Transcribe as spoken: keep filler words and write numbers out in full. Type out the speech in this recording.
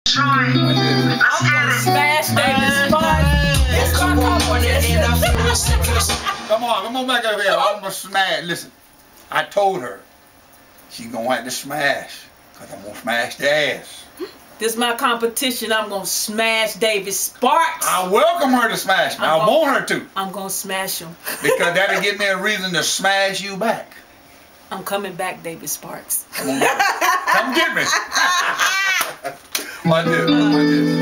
I'm gonna smash David Sparks. Come on, come on back over here. I'm gonna smash. Listen, I told her she's gonna have to smash, cause I'm gonna smash the ass. This is my competition. I'm gonna smash David Sparks. I welcome her to smash me. I gonna, want her to. I'm gonna smash him. Because that'll give me a reason to smash you back. I'm coming back, David Sparks. Come get me. Come get me. Watch this. Watch this.